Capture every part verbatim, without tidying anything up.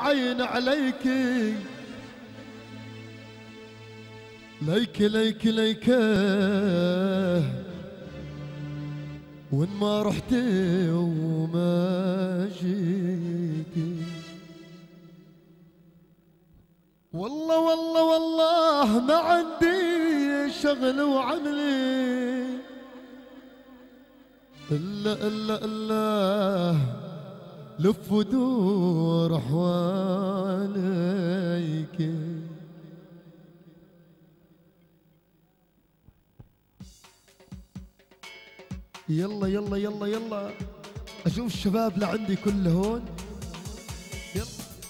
العين عليكي ليك ليك ليك وين ما رحتي وما جيتي. والله والله والله ما عندي شغل وعملي إلا إلا إلا لف ودور حواليك. يلا يلا يلا يلا اشوف الشباب لعندي كله هون. يلا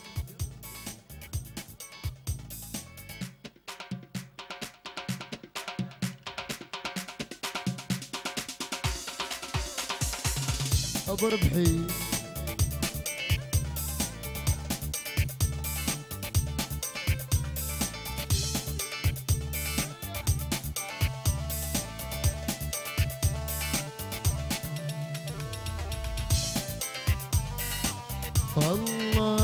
ابو ربحي الله.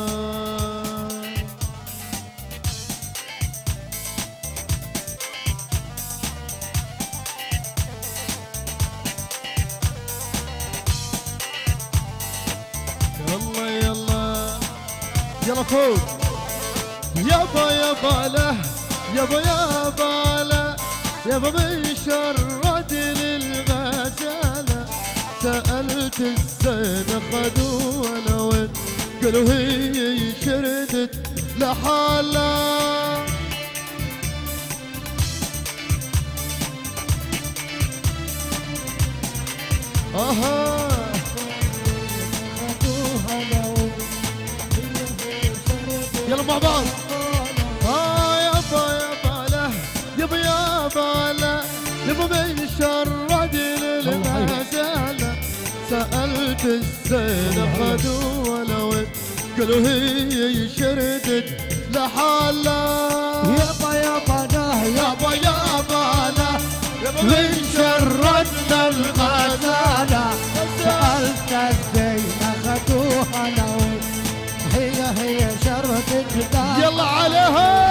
يلا يلا يلا فوق. يابا يابا له يابا يابا له يابا من شرد للغزاله. سألت الزين خذوا ولا وين قالوا هي شردت لحالها. اها يلا مع بعض. اه يابا يابا له يابا يابا له يابا من شرد للغزاله. سألت الزين خذوا ولا وين قالوا هي شردت لحالها. يابا يابا له يابا يابا له يابا من شردنا الغزالة. سألت الزين خذوها لو هي هي شردت. يلا عليها.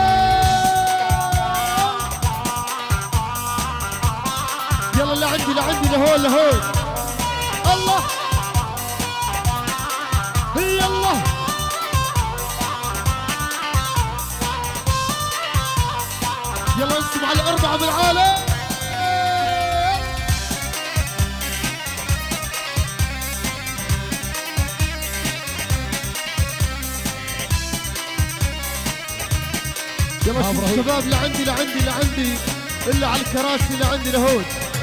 يلا لعندي لعندي لهون لهون. الله يلا يلا نسمع الأربعة بالعالم. يلا شوف الشباب لعندي لعندي لعندي إلا على الكراسي لعندي لهون.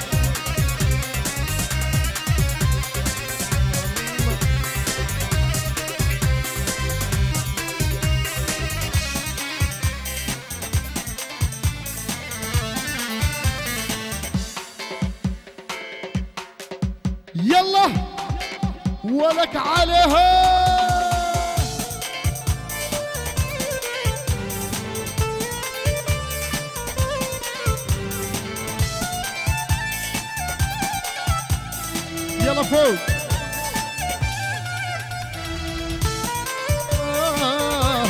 يلا ولك عليها. يلا فوق. آه.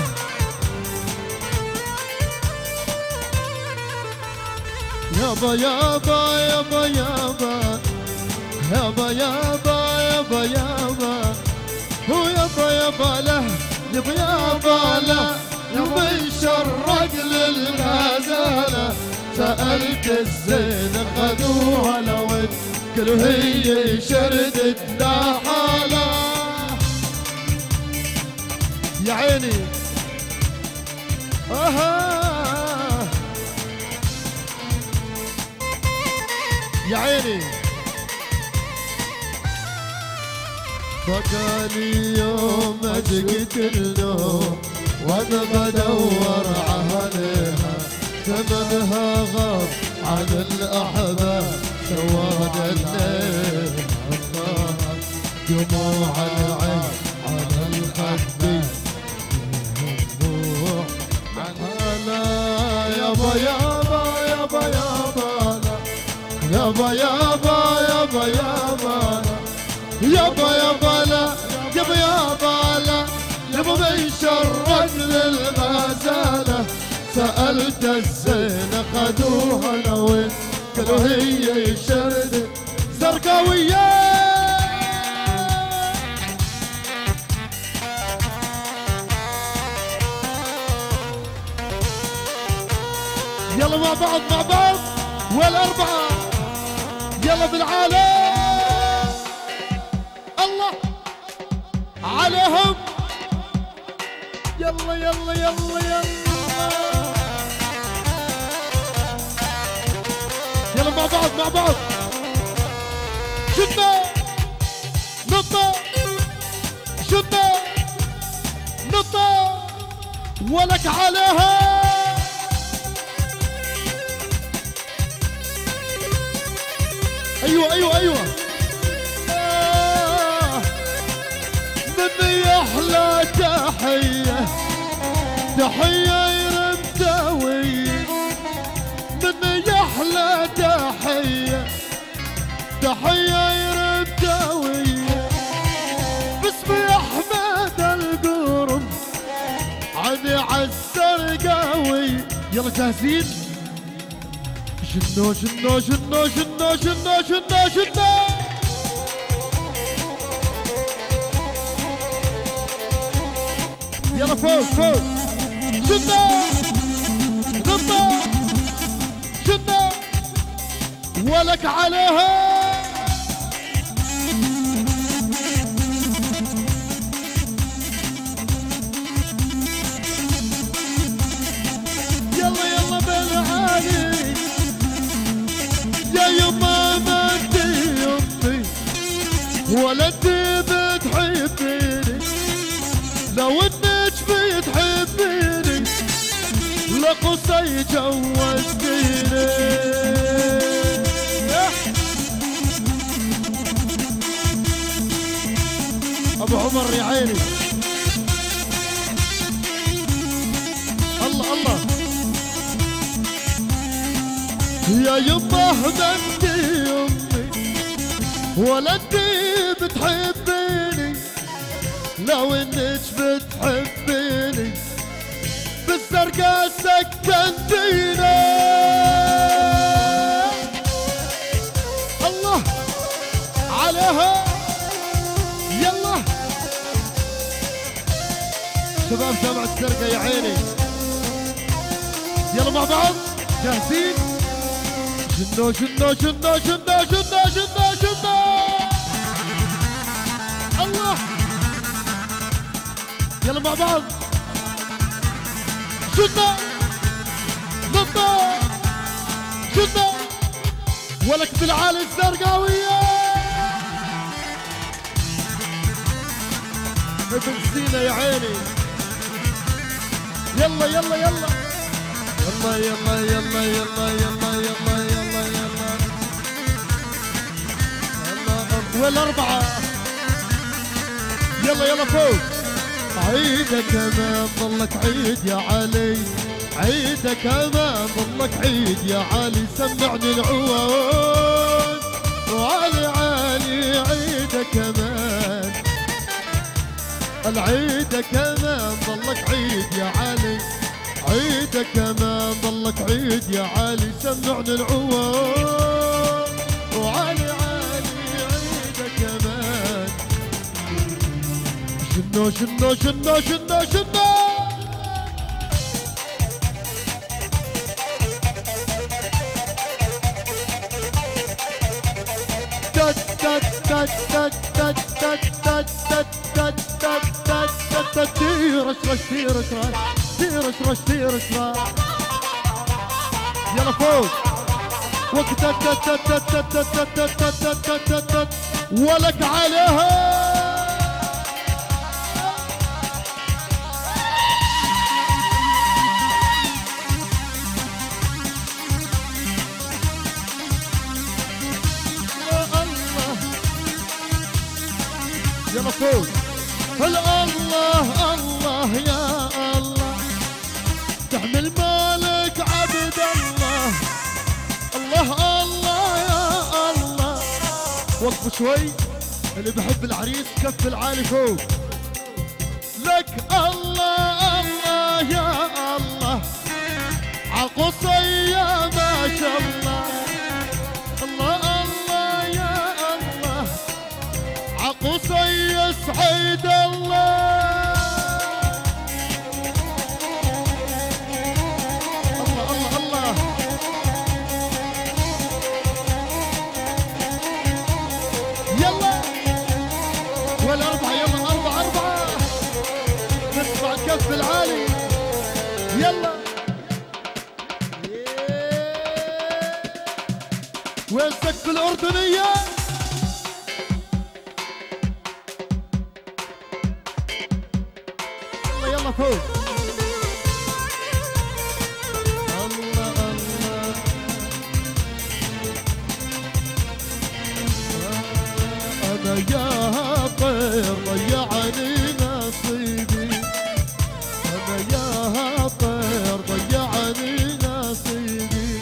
يابا يابا يابا يابا يابا يابا يابا يابا هو يابا يابا له يابا يابا له يابا يشرق للغزالة. سألت الزين خذوها لوين قالوا هي شردت لحالها. يا عيني اها يا عيني. بقالي يوم ادقت النوم وانا بدور عليها. ثمنها غاب عن الاحباب سواد الليل. دموع العين على الخد دموع على يابا يابا يابا يابا يابا يابا يابا يابا يابا يابا لا يابا يابا لا يابا شرد للغزالة سألت الزينة خدوها لوين قالوا هي شرد زرقاوية. يلا مع بعض مع بعض والأربعة يلا بالعالم الله عليهم يلا يلا يلا يلا يلا مع بعض مع بعض شدنا نطة شدنا نطة ولك عليها ايوه ايوه ايوه آه مني احلى تحيه تحيه يرمتاويه مني احلى تحيه تحيه يرمتاويه باسمي احمد القرم عدي عالزرقاوي. يلا جاهزين؟ شنو شنو شنو شنو شنو شنو شنو يلا فوق فوق شنو نطة شنو ولك عليها يلا يلا بالعالي يا يما ما انت يمي ولا انت بتحبيني لو انك بتحبيني لقصي جوزتيني. ابو عمر يا عيني الله الله يا يما ما انت يمي ولا انت بتحبيني لو انك بتحبيني بالزرقاء سكنتيني. الله عليها يلا شباب جامعة الزرقاء يا عيني يلا مع بعض جاهزين؟ شنو شنو شنو شنو شنو شنو شنو الله يلا مع بعض شنو نطة شنو ولك بالعالي الزرقاوية ابن سينا يا عيني يلا يلا يلا يلا يلا يلا يلا يلا يلا يلا يلا يلا والأربعة يلا يلا فوق. عيدك كمان ضلك عيد يا علي عيدك كمان ضلك عيد يا علي سمعني العود وعلي علي عيدك كمان العيدك كمان ضلك عيد يا علي عيدك كمان ضلك عيد يا علي سمعني العود وعلي علي عيدك كمان. شنو شنو شنو شنو شنو تت تت تت تت تت تت تت تت تت تت تت تيرش رش تيرش رش تيرش رش تيرش رش يلا فوق وقت تت تت تت تت تت تت تت تت ولك عليها يلا فوق الله الله يا الله تحمل مالك عبد الله الله الله يا الله. وقفوا شوي اللي بحب العريس كف العالي فوق لك الله السقف العالي يلا. وين سقف الأردنية؟ يلا يلا فوق. الله الله أنا يا طير ضيعني نصيبي، أنا يا طير ضيعني نصيبي،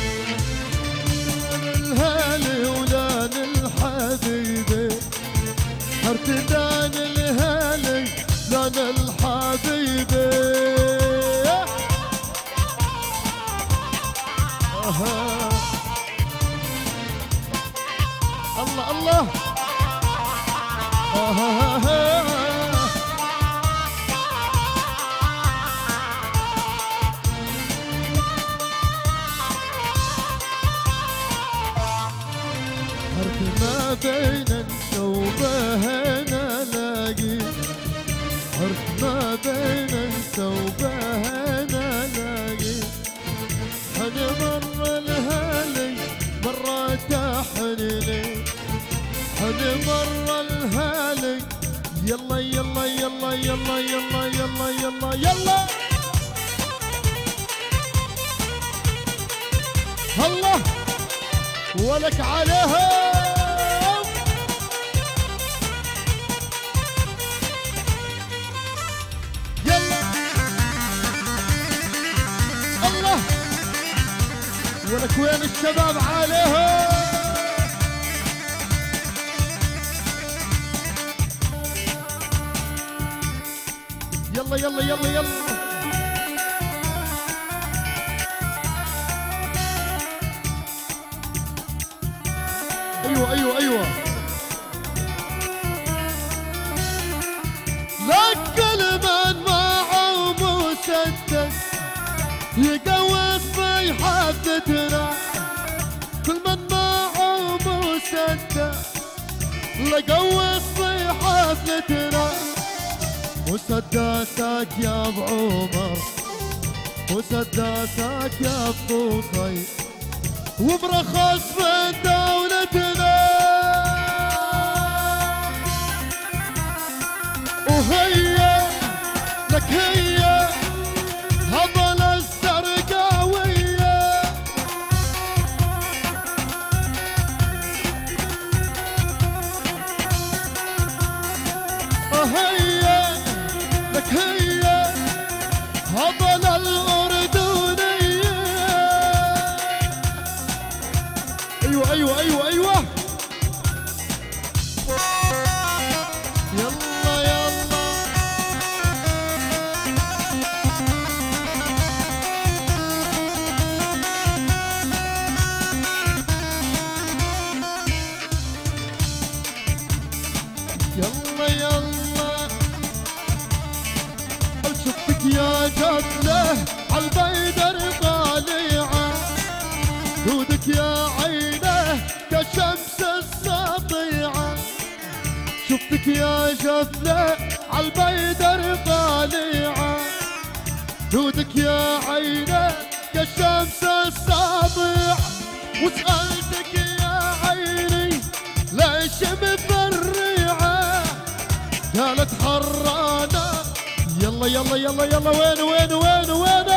الهالي ولان الحبيبي، ارتدان الهالي لان الحبيبي. أها الله الله أها حرف ما بين انت وبهنا لاقي، حرف ما بين انت وبهنا لاقي، حن مر الهالي مرة تحنيني، حن مر الهالي يلا يلا يلا يلا يلا يلا يلا يلا الله ولك عليها. يلا الله ولك وين الشباب عليها. يلا يلا يلا يلا ايوه ايوه ايوه لك كل من معه مسدس يقوس في حفتنا، كل من معه مسدس لقوس في حفتنا، مسدسك يا ابو عمر، مسدسك يا ابو قصي، وبرخص من دولتنا، وهي لك هي هضل الزرقاوية، وهي لك هي هضل الأردنية. ايوه ايوه ايوه ايوه يلا يلا يلا يلا شفتك يا جبله عالبيدر طالعه، دودك يا عينه كشمس السطيعه، شفتك يا جبله عالبيدر طالعه، دودك يا عينه كشمس السطيعه، وسألتك يا عيني ليش مفرعه، قالت حرانه. يلا يلا يلا يلا وين وين وين وين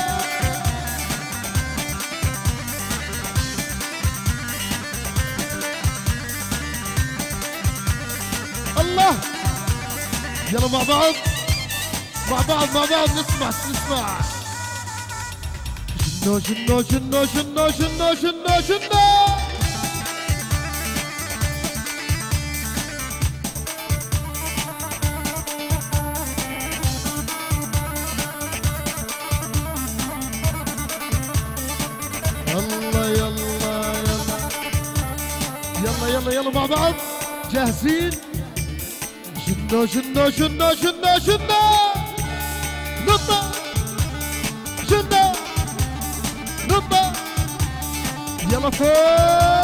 الله. يلا مع بعض مع بعض مع بعض نسمع نسمع شنو شنو شنو شنو شنو شنو شنو الله يلا يلا يلا يلا مع بعض جاهزين. شنو شنو شنو شنو شنو نطة شنو نطة يلا فوق.